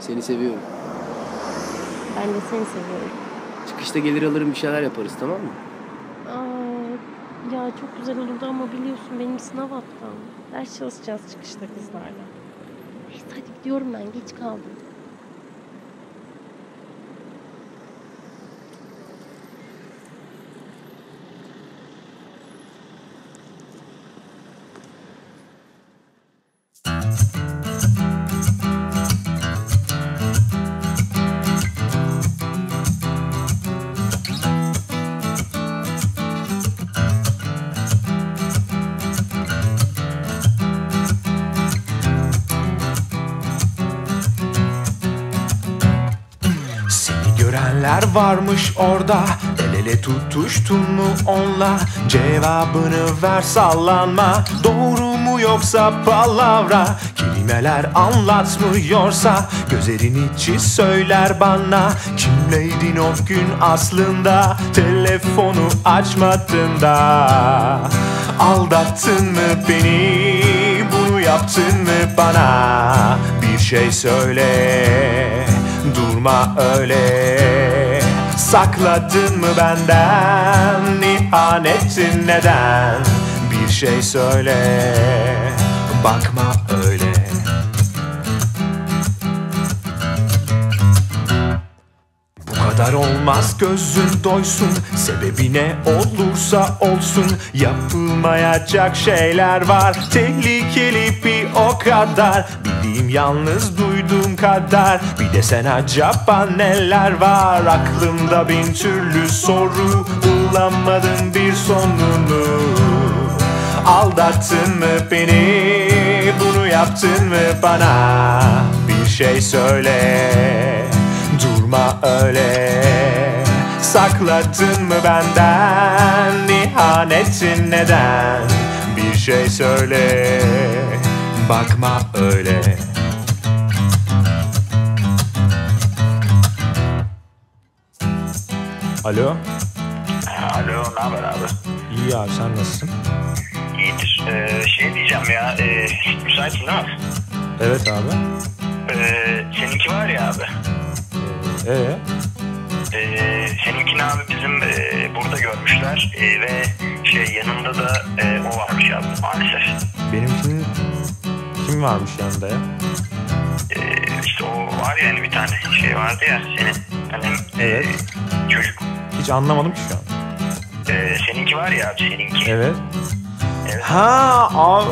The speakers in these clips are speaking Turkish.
Seni seviyorum. Ben de seni seviyorum. Çıkışta gelir alırım, bir şeyler yaparız, tamam mı? Ya çok güzel olurdu ama biliyorsun benim sınav haftam. Ders çalışacağız çıkışta kızlarla. Neyse hadi gidiyorum ben, geç kaldım. Görenler varmış orada, el ele tutuştun mu onla? Cevabını ver, sallanma. Doğru mu yoksa palavra? Kelimeler anlatmıyorsa gözlerin içi söyler bana. Kimleydin o gün aslında? Telefonu açmadın da. Aldattın mı beni? Bunu yaptın mı bana? Bir şey söyle, durma öyle. Sakladın mı benden? İhanetin neden? Bir şey söyle, bakma öyle. Bu kadar olmaz, gözün doysun. Sebebi ne olursa olsun, yapılmayacak şeyler var. Tehlikeli bir o kadar. Bildiğim yalnız duyduğum kadar. Bir de sen acaba neler var? Aklımda bin türlü soru, bulamadım bir sonunu. Aldattın mı beni? Bunu yaptın mı bana? Bir şey söyle, durma öyle. Sakladın mı benden? İhanetin neden? Bir şey söyle, bakma öyle. Alo. Alo, ne haber abi? İyi abi, sen nasılsın? İyidir. Şey diyeceğim ya, müsaitsin değil mi? Evet abi. Seninki var ya abi. Seninkini abi bizim burada görmüşler ve yanında da o varmış abi maalesef. Benimkinin kim varmış yanında ya? İşte o var ya, hani bir tane şey vardı ya senin. Hani Evet. Çocuk. Hiç anlamadım ki şu an. Seninki var ya abi, seninki. Evet. Evet. Ha abi.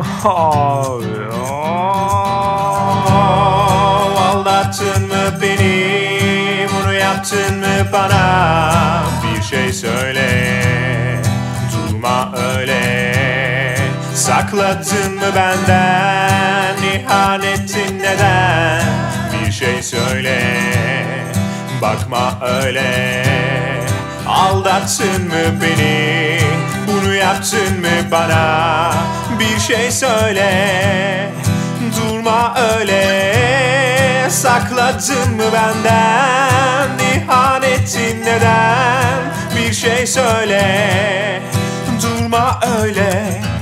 Aldattın mı beni? Bunu yaptın mı bana? Bir şey söyle, durma öyle. Sakladın mı benden? İhanetin neden? Bir şey söyle, bakma öyle. Aldattın mı beni? Bunu yaptın mı bana? Bir şey söyle, durma öyle. Sakladın mı benden? İhanetin neden? Bir şey söyle, durma öyle.